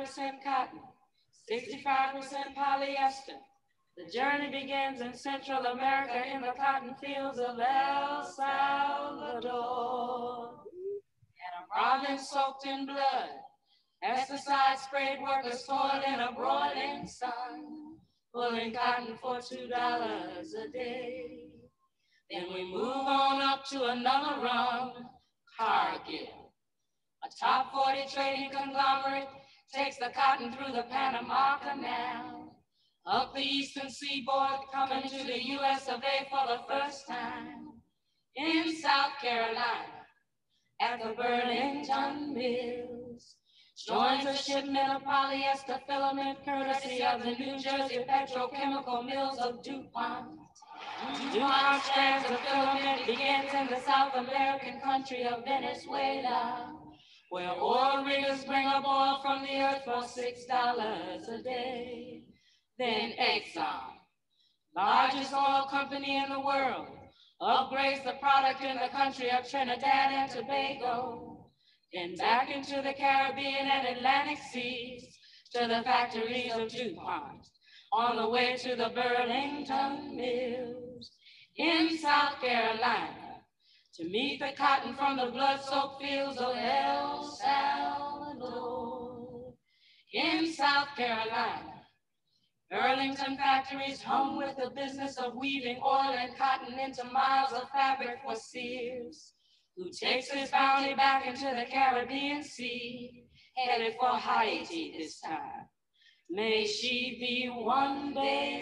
45% cotton, 65% polyester. The journey begins in Central America in the cotton fields of El Salvador. And a province soaked in blood, pesticide-sprayed workers toil in a broiling sun, pulling cotton for $2 a day. Then we move on up to another run, Cargill. A top 40 trading conglomerate takes the cotton through the Panama Canal, up the eastern seaboard, coming to the US of A for the first time. In South Carolina, at the Burlington Mills, joins a shipment of polyester filament courtesy of the New Jersey petrochemical mills of DuPont. DuPont strands of filament begins in the South American country of Venezuela, where oil riggers bring up oil from the earth for $6 a day. Then Exxon, largest oil company in the world, upgrades the product in the country of Trinidad and Tobago, then back into the Caribbean and Atlantic seas to the factories of DuPont, on the way to the Burlington Mills in South Carolina to meet the cotton from the blood-soaked fields of El Salvador. In South Carolina, Burlington factories hum with the business of weaving oil and cotton into miles of fabric for Sears, who takes his bounty back into the Caribbean Sea, headed for Haiti this time. May she be one day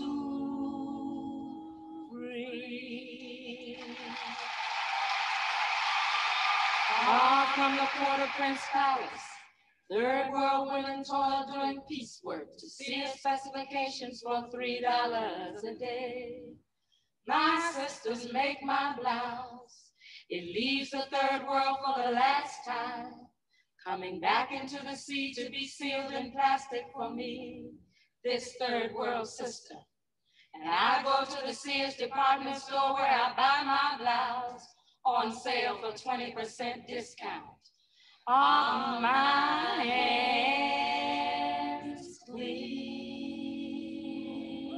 soon free. Far from the Port-au-Prince Palace, third world women toil doing piecework to see specifications for $3 a day. My sisters make my blouse. It leaves the third world for the last time, coming back into the sea to be sealed in plastic for me, this third world sister. And I go to the Sears department store where I buy my blouse on sale for 20% discount. On my hands, please.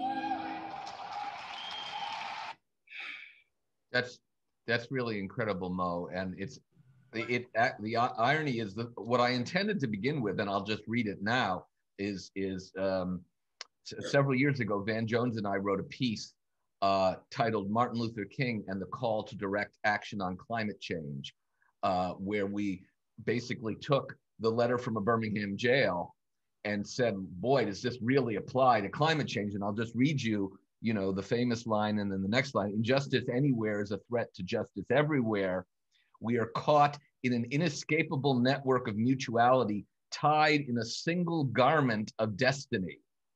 That's really incredible, Mo. And the irony is that what I intended to begin with, and I'll just read it now, is several years ago, Van Jones and I wrote a piece titled Martin Luther King and the Call to Direct Action on Climate Change, where we basically took the letter from a Birmingham jail and said, boy, does this really apply to climate change? And I'll just read you, the famous line and then the next line: injustice anywhere is a threat to justice everywhere. We are caught in an inescapable network of mutuality, tied in a single garment of destiny.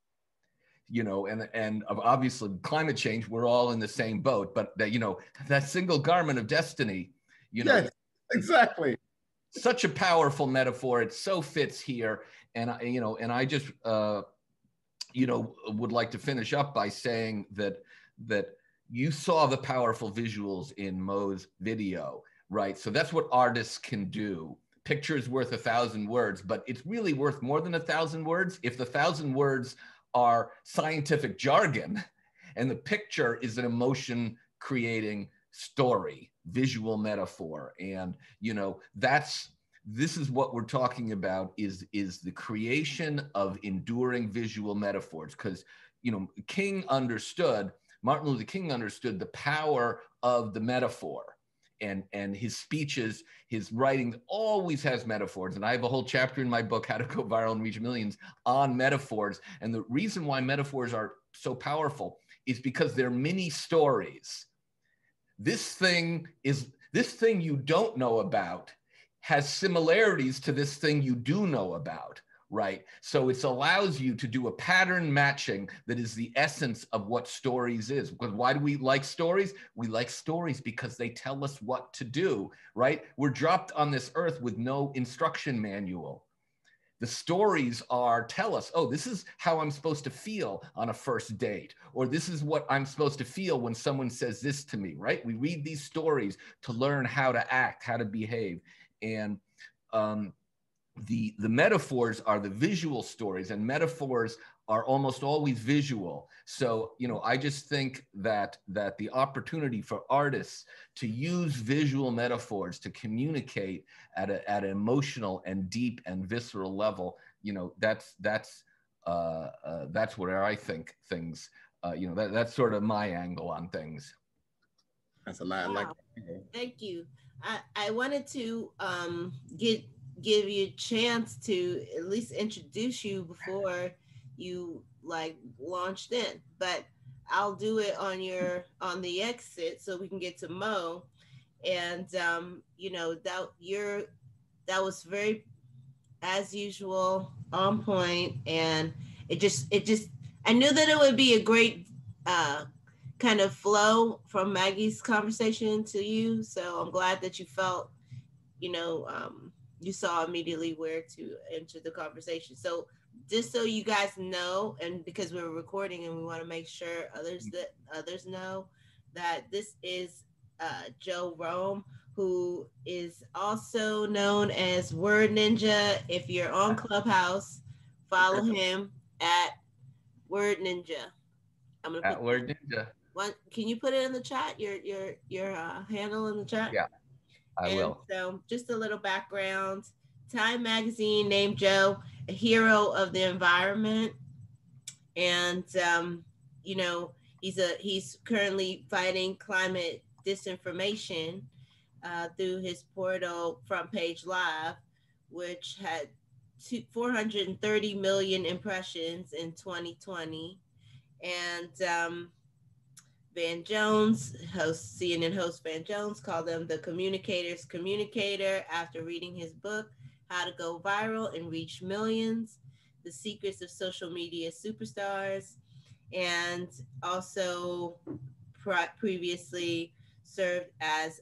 And obviously climate change, we're all in the same boat, but that single garment of destiny, Yes, exactly. Such a powerful metaphor. It so fits here. And I just, would like to finish up by saying that you saw the powerful visuals in Mo's video, right? So that's what artists can do. Picture's worth 1,000 words, but it's really worth more than 1,000 words if the 1,000 words are scientific jargon and the picture is an emotion creating story, visual metaphor. And this is what we're talking about, is the creation of enduring visual metaphors. Because Martin Luther King understood the power of the metaphor, and his speeches, his writing always has metaphors. And I have a whole chapter in my book, How to Go Viral and Reach Millions, on metaphors. And the reason why metaphors are so powerful is because they're mini stories. This thing you don't know about has similarities to this thing you do know about, right? So it allows you to do a pattern matching that is the essence of what stories is. Because why do we like stories? We like stories because they tell us what to do, right? We're dropped on this earth with no instruction manual. The stories tell us, oh, this is how I'm supposed to feel on a first date, or this is what I'm supposed to feel when someone says this to me, right? We read these stories to learn how to act, how to behave. And the metaphors are the visual stories, and metaphors are almost always visual. So, you know, I just think that the opportunity for artists to use visual metaphors to communicate at an emotional and deep and visceral level, you know, that's where I think things, you know, that's sort of my angle on things. That's a lot. Wow. Like, Thank you. I wanted to give you a chance to at least introduce you before you like launched in, but I'll do it on the exit so we can get to Mo. And you know, that was very, as usual, on point, and it just I knew that it would be a great kind of flow from Maggie's conversation to you. So I'm glad that you felt, you know, you saw immediately where to enter the conversation. So just so you guys know, and because we're recording and we want to make sure others know that this is Joe Rome, who is also known as Word Ninja. If you're on Clubhouse, follow him at Word Ninja. I'm gonna At Word Ninja. Can you put it in the chat? Your handle in the chat. Yeah, I will. So just a little background. Time Magazine named Joe a hero of the environment, and you know, he's currently fighting climate disinformation through his portal Front Page Live, which had 430 million impressions in 2020, and Van Jones, CNN host Van Jones, called him the communicator's communicator after reading his book, How to Go Viral and Reach Millions, The Secrets of Social Media Superstars, and also previously served as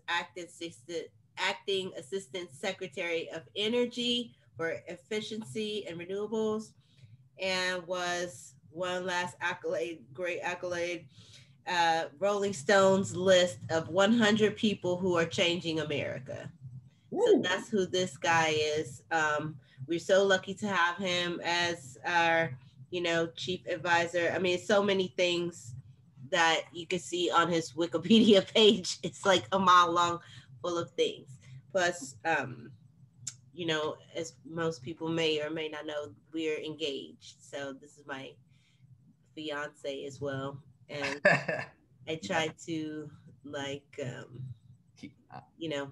acting assistant secretary of energy for efficiency and renewables, and was one last great accolade, Rolling Stone's list of 100 people who are changing America. So that's who this guy is. We're so lucky to have him as our, you know, chief advisor. I mean, so many things that you can see on his Wikipedia page. It's like a mile long, full of things. Plus, you know, as most people may or may not know, we're engaged. So this is my fiance as well. And I try to like, you know,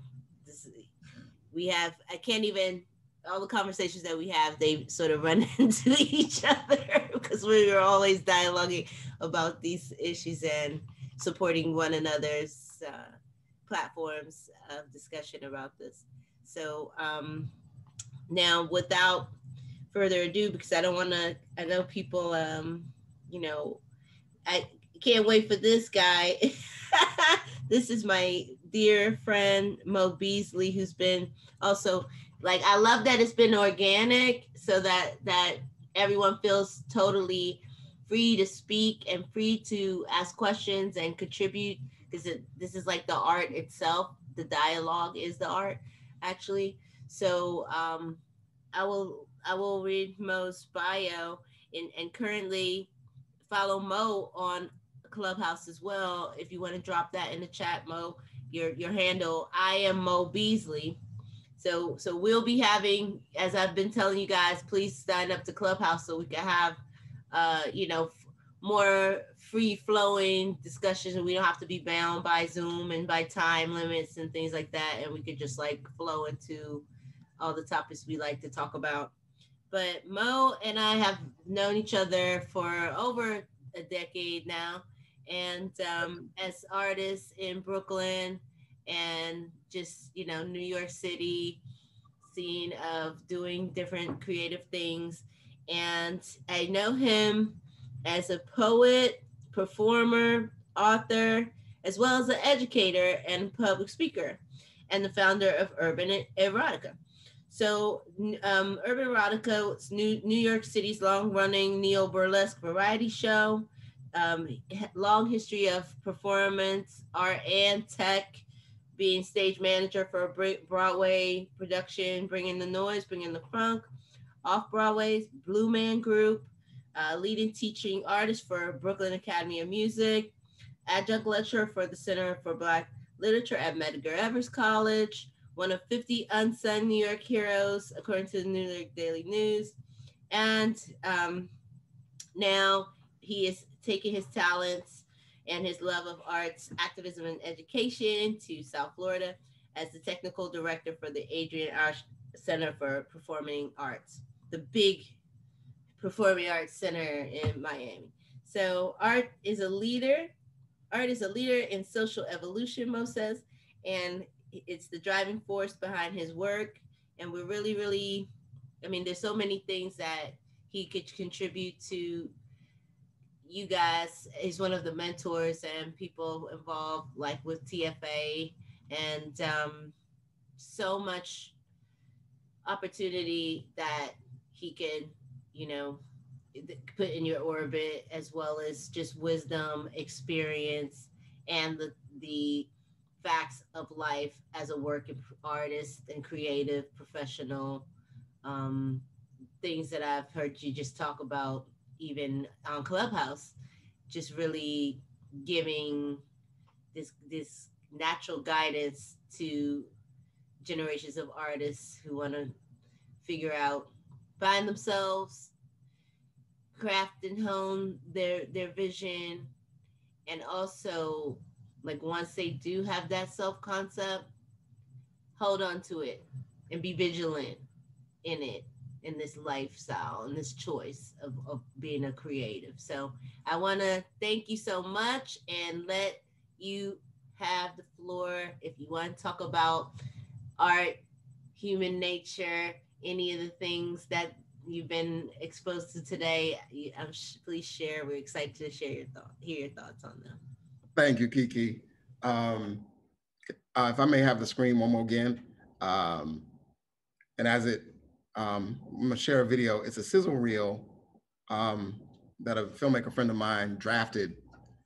I can't even, all the conversations that we have, they sort of run into each other because we are always dialoguing about these issues and supporting one another's platforms of discussion about this. So now without further ado, because I know people, you know, I can't wait for this guy. This is my dear friend, Mo Beasley, who's been also, like, I love that it's been organic so that everyone feels totally free to speak and free to ask questions and contribute, because this is like the art itself. The dialogue is the art, actually. So I will read Mo's bio and currently follow Mo on Clubhouse as well. If you want to drop that in the chat, Mo, your handle, I am Mo Beasley. So we'll be having, as I've been telling you guys, please sign up to Clubhouse so we can have, you know, more free flowing discussions, and we don't have to be bound by Zoom and by time limits and things like that. And we could just like flow into all the topics we like to talk about. But Mo and I have known each other for over a decade now. And as artists in Brooklyn and just, you know, New York City scene of doing different creative things. And I know him as a poet, performer, author, as well as an educator and public speaker, and the founder of Urban Erotica. So Urban Erotica is New York City's long-running neo-burlesque variety show. Long history of performance, art, and tech, being stage manager for a Broadway production, Bringing the Noise, Bringing the Funk, off-Broadway's Blue Man Group, leading teaching artist for Brooklyn Academy of Music, adjunct lecturer for the Center for Black Literature at Medgar Evers College, one of 50 unsung New York heroes, according to the New York Daily News. And now he is taking his talents and his love of arts, activism, and education to South Florida as the technical director for the Adrian Arch Center for Performing Arts, the big performing arts center in Miami. So art is a leader in social evolution, Mo says, and it's the driving force behind his work. And we're really, really, I mean, there's so many things that he could contribute to you guys. He's one of the mentors and people involved, like with TFA, and so much opportunity that he could, you know, put in your orbit, as well as just wisdom, experience, and the facts of life as a working artist and creative professional. Things that I've heard you just talk about, even on Clubhouse, just really giving this natural guidance to generations of artists who want to figure out, find themselves, craft and hone their vision, and also, like, once they do have that self-concept, hold on to it and be vigilant in it, in this lifestyle and this choice of being a creative. So I want to thank you so much and let you have the floor if you want to talk about art, human nature, any of the things that you've been exposed to today. Please share. We're excited to hear your thoughts on them. Thank you, Kiki. If I may have the screen one more again. And as I'm gonna share a video. It's a sizzle reel that a filmmaker friend of mine drafted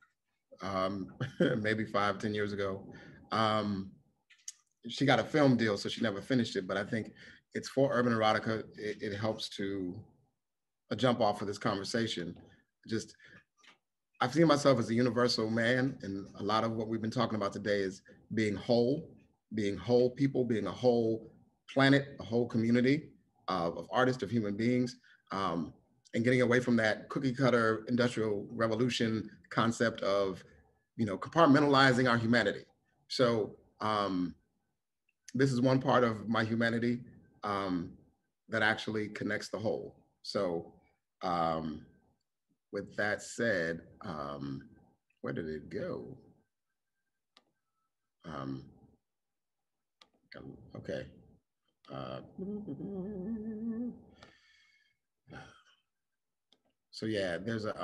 maybe 5-10 years ago. She got a film deal, so she never finished it, but I think it's for Urban Erotica. It helps to jump off of this conversation. I've seen myself as a universal man, and a lot of what we've been talking about today is being whole people, being a whole planet, a whole community of artists, of human beings, and getting away from that cookie cutter industrial revolution concept of, compartmentalizing our humanity. So this is one part of my humanity that actually connects the whole. So with that said, where did it go? Okay. So yeah, there's a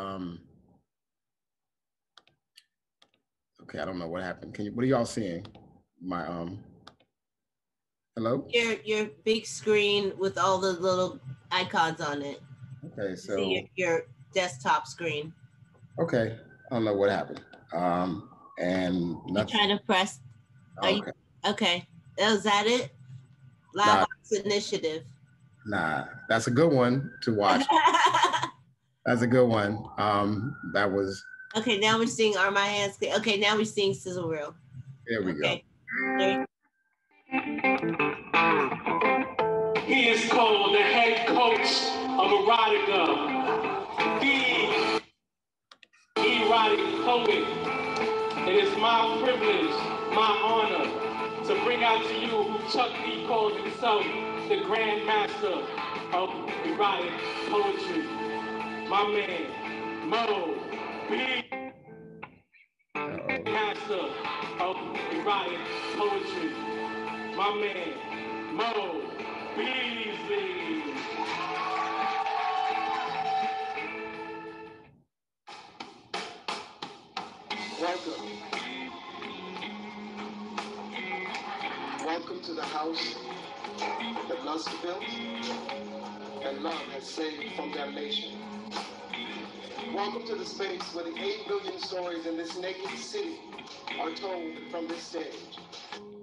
okay, I don't know what happened. What are y'all seeing? My hello? Your big screen with all the little icons on it. Okay, so see your desktop screen. Okay, I don't know what happened. And you're trying to press. Okay. Okay. Oh, is that it? Live Arts Initiative. Nah, that's a good one to watch. That's a good one. That was. Okay, now we're seeing Are My Hands Clean? Okay, now we're seeing Sizzle Reel. There we go. He is called the head coach of Erotica, the erotic poet. It is my privilege, my honor, to bring out to you who Chuck D calls himself the Grand Master of erotic poetry. My man, Mo Beasley, Master of erotic poetry. My man, Mo Beasley. Welcome. Welcome to the house that lust built and love has saved from damnation. Welcome to the space where the 8 billion stories in this naked city are told from this stage.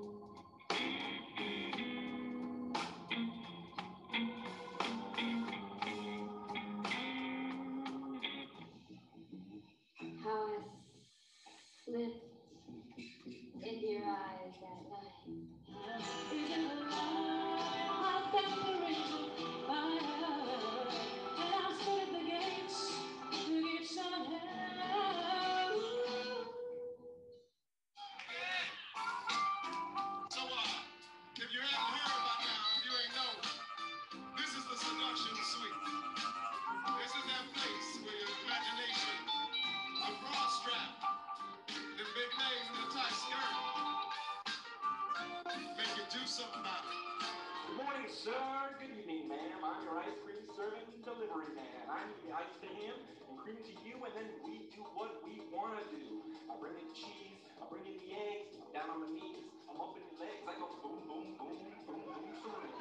ice to him and cream to you, and then we do what we want to do. I bring in the cheese, I bring in the eggs, I'm down on my knees, I'm up in your legs, I go boom, boom, boom, boom, boom, shroom.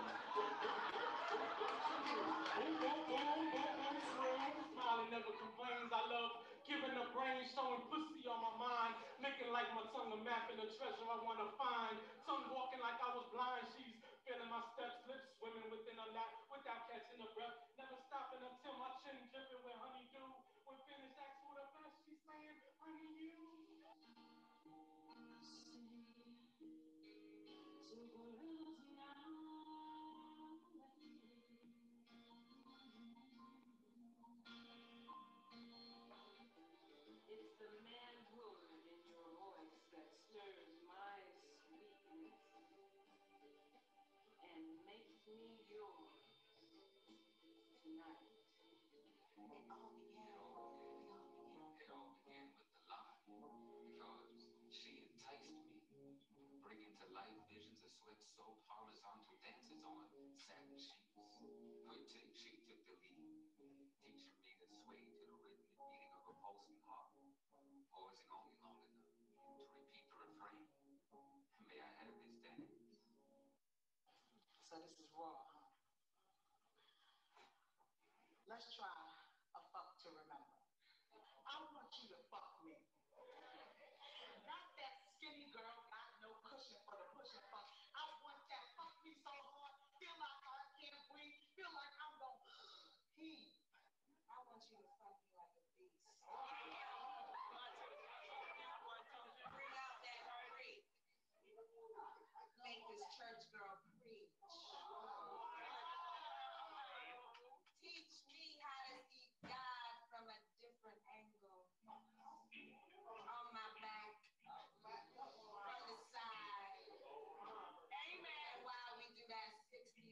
Boom, boom, boom, boom, boom, shroom. Smiley never complains. I love giving the brain, showing pussy on my mind, making like my tongue a map and a treasure I want to find. Tongue walking like I was blind, she's feeling my steps, lips swimming within her lap without catching a breath. Never stopping until my chin dripping with honeydew. When finished, asked for the best, she's saying, honey, you. It's the manhood in your voice that stirs my sweetness and makes me yours tonight. It all began with the lie, because she enticed me, bringing to life visions of sweat soaked horizontal dances on satin sheets. Quick take, she took the lead, teaching me to sway to the rhythmic beating of a pulsing heart, pausing only long enough to repeat the refrain. May I have this dance? So this is raw, huh? Let's try a fuck to remember. I want you to fuck me. Not that skinny girl got no cushion for the pushing fuck. I want that fuck me so hard, feel like I can't breathe, feel like I'm gonna heave. I want you to fuck me like a beast. Bring out that freak. Make this church girl preach. Teach me how to see God from a different angle. On my back, from the side. Amen. And while we do that 69.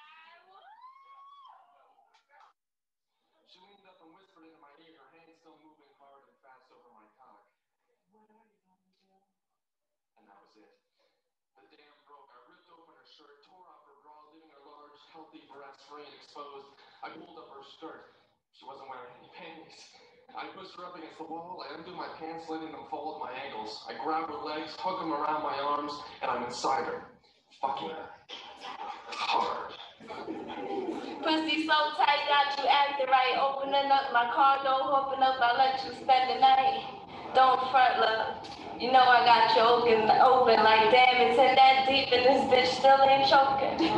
She leaned up and whispered into my ear, her hand still moving hard and fast over my cock. What are you gonna do? And that was it. The dam broke. I ripped open her shirt, tore off her bra, leaving her large, healthy breasts free and exposed. I pulled up her skirt. She wasn't wearing any panties. I pushed her up against the wall. I undid my pants, letting them fall at my ankles. I grabbed her legs, hooked them around my arms, and I'm inside her, fucking her. Hard. Pussy so tight, got you acting right. Opening up my car door, hoping up I let you spend the night. Don't front, love. You know I got you open like damn, it's in that deep and this bitch still ain't choking.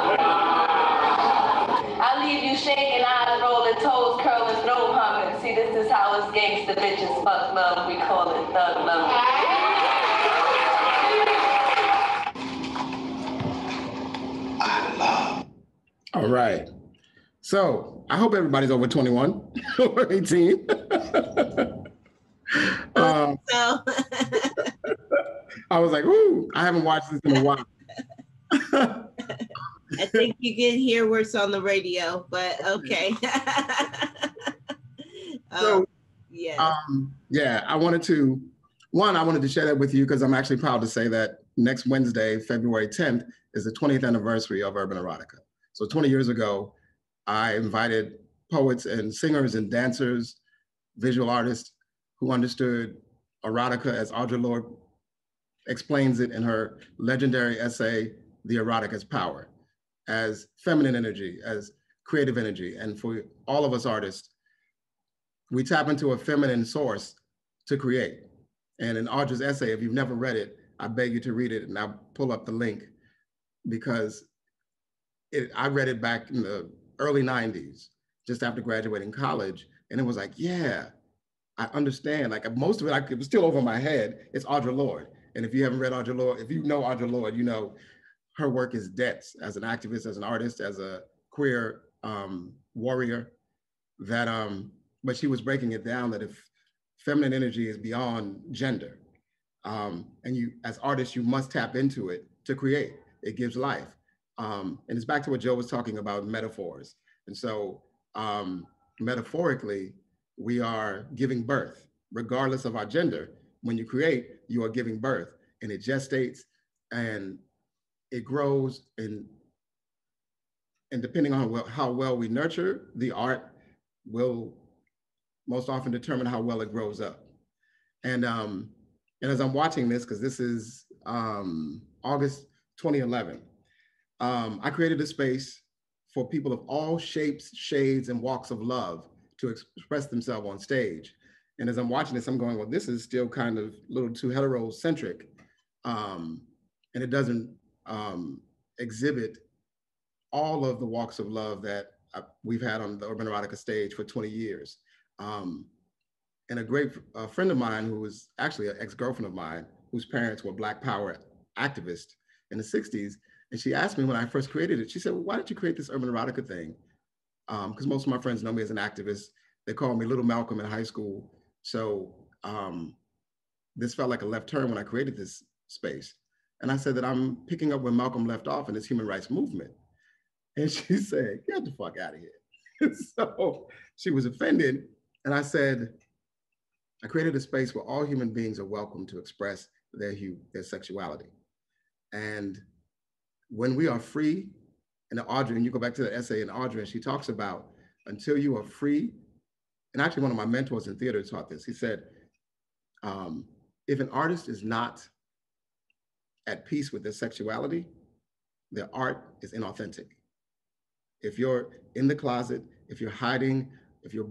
I leave you shaking, eyes rolling, toes curling, throat humming. See, this is how us gangsta bitches fuck love. We call it thug love. I love. All right. So I hope everybody's over 21 or 18. So I was like, ooh, I haven't watched this in a while. I think you can hear worse on the radio, but okay. Yeah, I wanted to share that with you because I'm actually proud to say that next Wednesday, February 10th, is the 20th anniversary of Urban Erotica. So 20 years ago, I invited poets and singers and dancers, visual artists who understood erotica as Audre Lorde explains it in her legendary essay, The Erotic as Power, as feminine energy, as creative energy. And for all of us artists, we tap into a feminine source to create. And in Audre's essay, if you've never read it, I beg you to read it, and I'll pull up the link because I read it back in the early 90s, just after graduating college. And it was like, yeah, I understand. Like most of it, it was still over my head. It's Audre Lorde. And if you haven't read Audre Lorde, if you know Audre Lorde, you know her work is dense as an activist, as an artist, as a queer warrior, but she was breaking it down that if feminine energy is beyond gender, and you, as artists, you must tap into it to create. It gives life. And it's back to what Joe was talking about, metaphors. And so metaphorically, we are giving birth, regardless of our gender. When you create, you are giving birth, and it gestates and it grows, and depending on how well we nurture the art, will most often determine how well it grows up. And as I'm watching this, because this is August 2011, I created a space for people of all shapes, shades, and walks of love to express themselves on stage. And as I'm watching this, I'm going, well, this is still kind of a little too heterocentric. And it doesn't exhibit all of the walks of love that we've had on the Urban Erotica stage for 20 years. And a great friend of mine, who was actually an ex-girlfriend of mine, whose parents were Black Power activists in the 60s. And she asked me when I first created it, she said, well, why did you create this Urban Erotica thing? Because most of my friends know me as an activist. They called me Little Malcolm in high school. So this felt like a left turn when I created this space. And I said that I'm picking up where Malcolm left off in this human rights movement. And she said, get the fuck out of here. So she was offended. And I said, I created a space where all human beings are welcome to express their sexuality. And when we are free, and Audrey, and you go back to the essay in Audrey, and she talks about until you are free, and actually one of my mentors in theater taught this. He said, if an artist is not at peace with their sexuality, their art is inauthentic. If you're in the closet, if you're hiding, if you're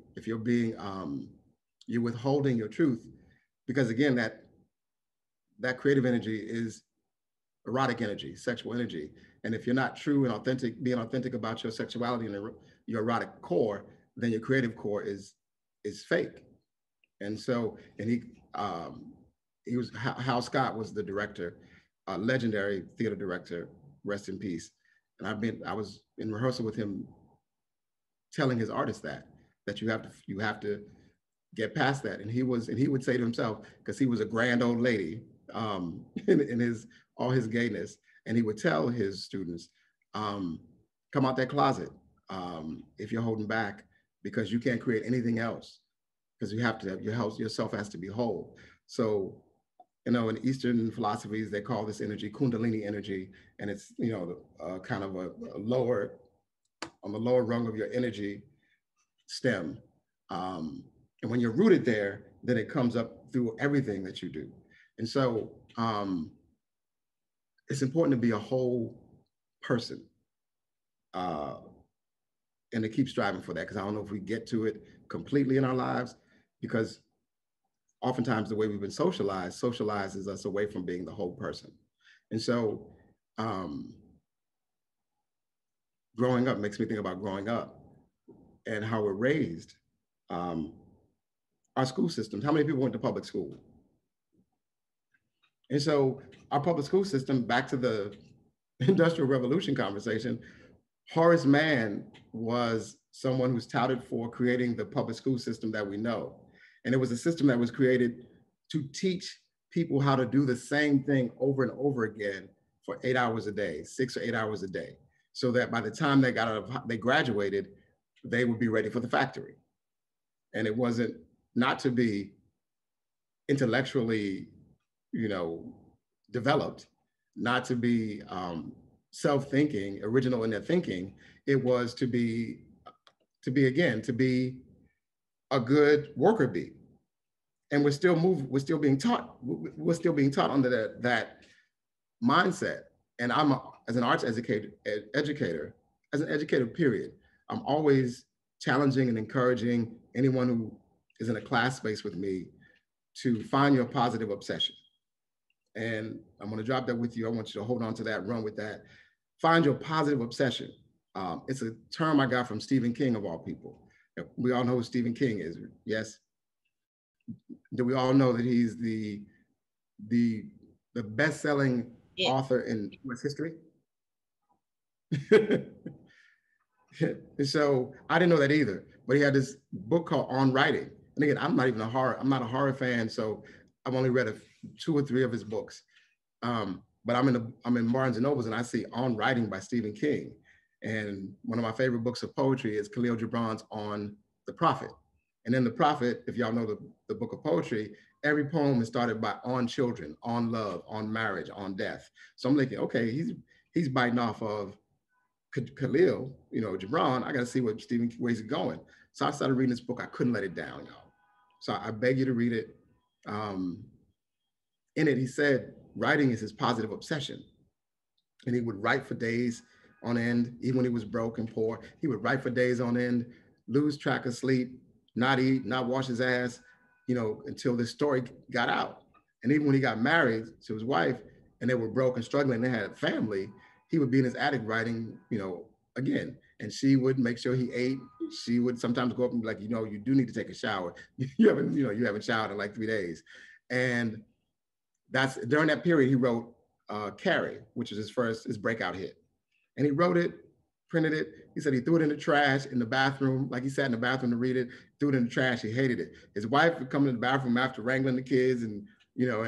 withholding your truth, because again, that creative energy is erotic energy, sexual energy. And if you're not true and authentic, being authentic about your sexuality and your erotic core, then your creative core is fake. And so, and he was, Hal Scott was the director, legendary theater director, rest in peace. And I was in rehearsal with him telling his artists that you have to get past that. And he would say to himself, because he was a grand old lady in all his gayness, and he would tell his students, come out that closet if you're holding back, because you can't create anything else, because you have to have yourself has to be whole. So, in Eastern philosophies, they call this energy Kundalini energy, and it's kind of a lower, on the lower rung of your energy stem. And when you're rooted there, then it comes up through everything that you do. And so it's important to be a whole person and to keep striving for that, because I don't know if we get to it completely in our lives, because oftentimes the way we've been socializes us away from being the whole person. And so growing up makes me think about growing up and how we're raised. Our school systems, how many people went to public school? And so our public school system, back to the Industrial Revolution conversation, Horace Mann was someone who's touted for creating the public school system that we know. And it was a system that was created to teach people how to do the same thing over and over again for 8 hours a day, 6 or 8 hours a day, so that by the time they graduated, they would be ready for the factory. And it wasn't not to be intellectually, developed, not to be self-thinking, original in their thinking. It was to be a good worker bee. And we're still being taught under that mindset. And as an arts educator, as an educator, period, I'm always challenging and encouraging anyone who is in a class space with me to find your positive obsession. And I'm going to drop that with you. I want you to hold on to that, run with that. Find your positive obsession. It's a term I got from Stephen King, of all people. We all know who Stephen King is, yes? Do we all know that he's the best-selling author in US history? And so I didn't know that either, but he had this book called On Writing. And again, I'm not a horror fan, so I've only read 2 or 3 of his books. But I'm in Barnes and Nobles, and I see On Writing by Stephen King. And one of my favorite books of poetry is Khalil Gibran's On the Prophet. And in The Prophet, if y'all know the book of poetry, every poem is started by on children, on love, on marriage, on death. So I'm thinking, okay, he's biting off of Khalil, Gibran. I got to see where he's going. So I started reading this book. I couldn't let it down, y'all. So I beg you to read it. In it, he said writing is his positive obsession. And he would write for days on end, even when he was broke and poor. He would write for days on end, lose track of sleep, not eat, not wash his ass, you know, until this story got out. And even when he got married to his wife and they were broke and struggling, they had a family, he would be in his attic writing, you know, again. And she would make sure he ate. She would sometimes go up and be like, you know, you do need to take a shower. You haven't showered in like 3 days. And that's during that period, he wrote Carrie, which was his breakout hit. And he wrote it, printed it. He said he threw it in the trash in the bathroom. Like he sat in the bathroom to read it, threw it in the trash. He hated it. His wife would come in the bathroom after wrangling the kids and, you know,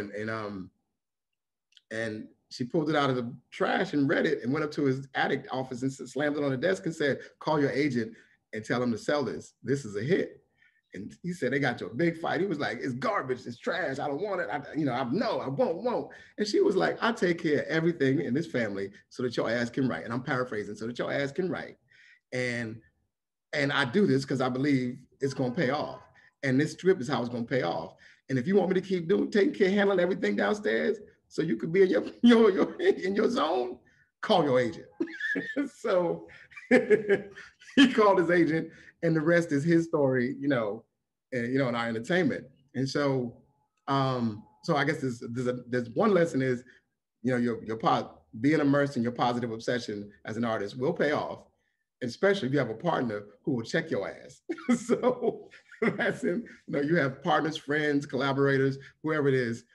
and she pulled it out of the trash and read it and went up to his attic office and slammed it on the desk and said, call your agent and tell him to sell this. This is a hit. And he said they got to a big fight. He was like, it's garbage, it's trash, I don't want it. I won't. And she was like, I take care of everything in this family so that your ass can write. And I'm paraphrasing, so that your ass can write. And I do this because I believe it's gonna pay off. And this trip is how it's gonna pay off. And if you want me to keep taking care, handling everything downstairs, so you could be in in your zone, call your agent. So he called his agent, and the rest is his story, in our entertainment. And so, so I guess there's one lesson is, being immersed in your positive obsession as an artist will pay off, especially if you have a partner who will check your ass. So that's him. You have partners, friends, collaborators, whoever it is.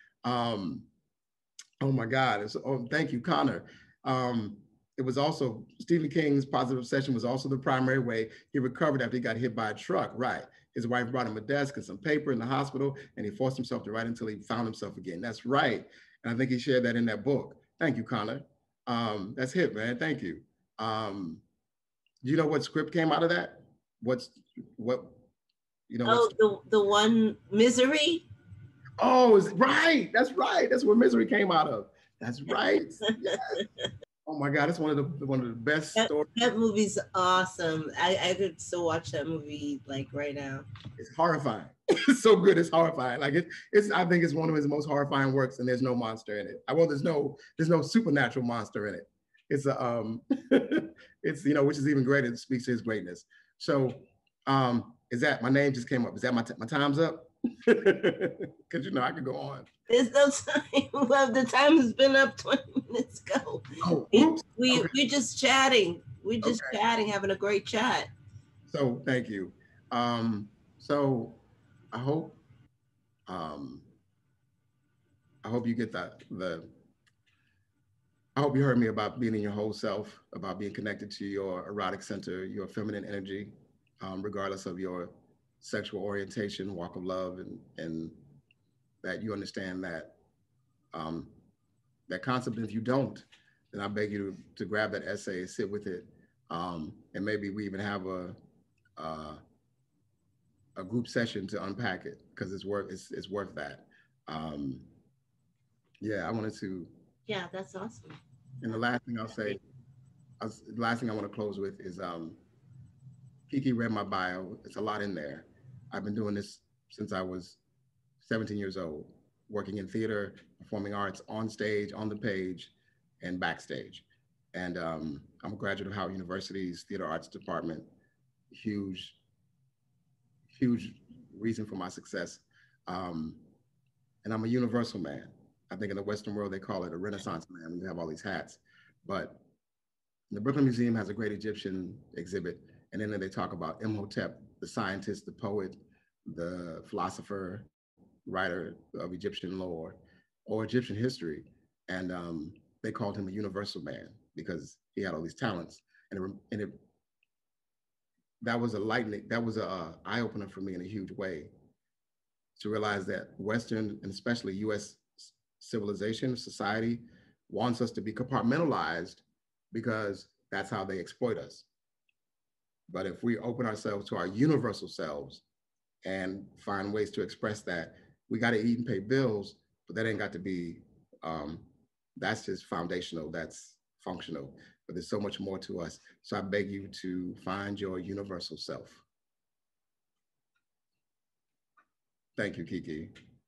Oh my God! Thank you, Connor. It was also Stephen King's positive obsession was also the primary way he recovered after he got hit by a truck. Right. His wife brought him a desk and some paper in the hospital, and he forced himself to write until he found himself again. That's right. And I think he shared that in that book. Thank you, Connor. That's it, man. Thank you. Do you know what script came out of that? The one Misery. Oh, right. That's right. That's where Misery came out of. That's right. Yes. Oh my God, it's one of the best stories. That movie's awesome. I could still watch that movie like right now. It's horrifying. It's so good. It's horrifying. Like it's. I think it's one of his most horrifying works, and there's no monster in it. There's no supernatural monster in it. It's it's which is even greater. It speaks to his greatness. So, is that my name just came up? Is that my time's up? Because I could go on. There's no time. Well, the time has been up 20 minutes ago. Oh, we're just chatting. We're just chatting, having a great chat. So thank you. So I hope you get that. I hope you heard me about being in your whole self, about being connected to your erotic center, your feminine energy, regardless of your sexual orientation, walk of love, and that you understand that that concept. And if you don't, then I beg you to grab that essay and sit with it, and maybe we even have a group session to unpack it, because it's worth that. Yeah, I wanted to. Yeah, that's awesome. And the last thing I'll say, the last thing I want to close with is Kiki read my bio. It's a lot in there. I've been doing this since I was 17 years old, working in theater, performing arts on stage, on the page, and backstage. And I'm a graduate of Howard University's Theater Arts Department. Huge reason for my success. And I'm a universal man. I think in the Western world, they call it a Renaissance man. You have all these hats. But the Brooklyn Museum has a great Egyptian exhibit. And then they talk about Imhotep, the scientist, the poet, the philosopher, writer of Egyptian lore or Egyptian history. And they called him a universal man because he had all these talents. That was a eye-opener for me in a huge way, to realize that Western, and especially US civilization, society, wants us to be compartmentalized because that's how they exploit us. But if we open ourselves to our universal selves and find ways to express that, we got to eat and pay bills, but that ain't got to be, that's just foundational, that's functional, but there's so much more to us. So I beg you to find your universal self. Thank you, Kiki.